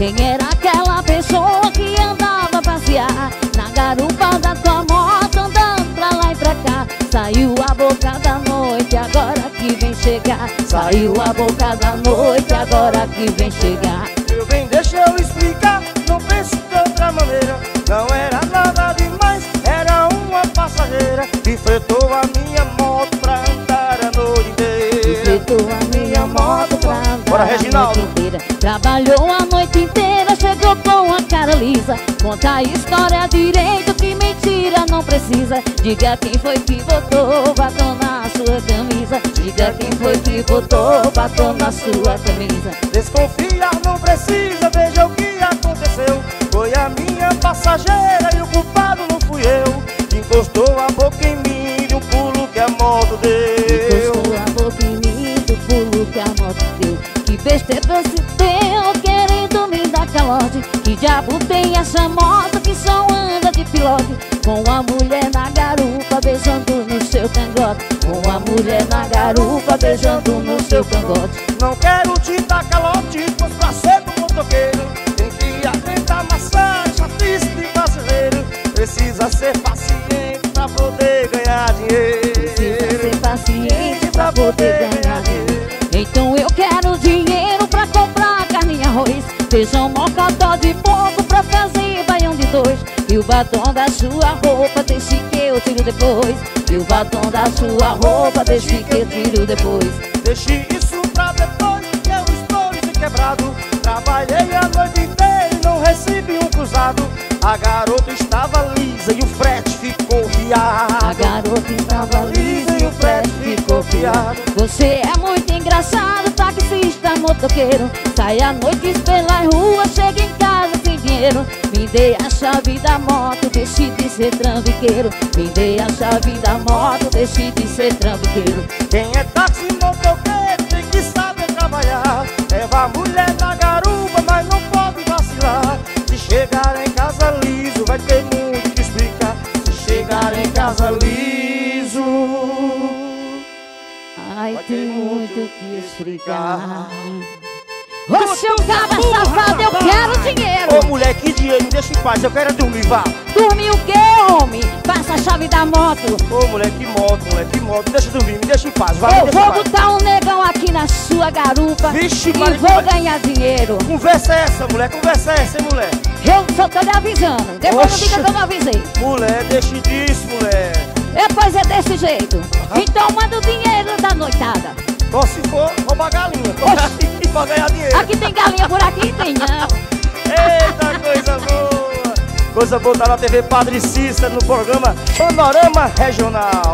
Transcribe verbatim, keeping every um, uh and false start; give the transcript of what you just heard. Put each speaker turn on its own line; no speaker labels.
Quem era aquela pessoa que andava a passear na garupa da tua moto, andando pra lá e pra cá? Saiu a boca da noite, agora que vem chegar. Saiu a boca da noite, agora que vem chegar.
Meu bem, deixa eu explicar, não pense de outra maneira. Não era nada demais, era uma passageira que fretou a minha moto pra andar a noite inteira.
Fretou a minha moto pra andar
Bora,
a
Reginaldo.
noite inteira. Trabalhou a noite inteira, chegou com a cara lisa. Conta a história direito, que mentira não precisa. Diga quem foi que botou batom na sua camisa. Diga quem foi que botou batom na sua camisa.
Desconfiar não precisa, veja o que aconteceu. Foi a minha passageira e o culpado não fui eu. Encostou a boca em mim de um pulo que a moto deu.
Encostou a boca em mim do pulo que a moto deu. Que besteira se deu, querendo me dar calote. Que diabo tem essa moto que só anda de pilote? Com a mulher na garupa beijando no seu cangote. Com a mulher na garupa beijando no seu cangote.
Não quero te dar calote, pois pra ser do motoqueiro tem que aguentar maçã, chatice de brasileiro. Precisa ser paciente pra poder ganhar dinheiro.
Precisa ser paciente pra poder ganhar dinheiro. Então eu quero dinheiro pra comprar carne e arroz, feijão, mocotó de porco pra fazer baião de dois. E o batom da sua roupa deixe que eu tiro depois. E o batom da sua roupa deixe que eu tiro depois.
Deixe isso pra depois, que eu estou de quebrado. Trabalhei a noite inteira e não recebi um cruzado. A garota estava lisa e o frete ficou fiado.
A garota estava lisa e o frete ficou fiado. Você é muito engraçado, taxista motoqueiro. Sai à noite pelas ruas, chega em casa sem dinheiro. Me dê a chave da moto, deixe de ser trambiqueiro. Me dê a chave da moto, deixe de ser trambiqueiro.
Quem é táxi motoqueiro tem que saber trabalhar. Leva a mulher na garupa, mas não pode vacilar. Se chegar em casa liso, vai ter muito que explicar. Se chegar em casa liso,
Ai,
vai
tem
ter
muito
muito
que
que
explicar.
explicar.
Ô seu cabra safado, eu quero dinheiro.
Ô mulher, que dinheiro, me deixa em paz, eu quero dormir, vá.
Dormir o quê, homem? Passa a chave da moto.
Ô mulher, que moto, mulher, que moto, me deixa dormir, me deixa em paz, vai, me
Eu
deixa
vou
em paz.
botar um negão aqui na sua garupa.
Vixe,
e
Maria,
vou
Maria.
ganhar dinheiro.
Conversa é essa, mulher, conversa é essa, hein, mulher.
Eu só tô lhe avisando. Depois não
Oxe.
diga que eu não avisei.
Mulher, deixe disso, mulher.
É, pois é desse jeito.
Aham.
Então manda o dinheiro da noitada.
Só se for roubar galinha, pra ganhar dinheiro.
Aqui tem galinha, por aqui tem não.
Eita, coisa boa. Coisa boa, tá na T V Padre Cícero, no programa Panorama Regional.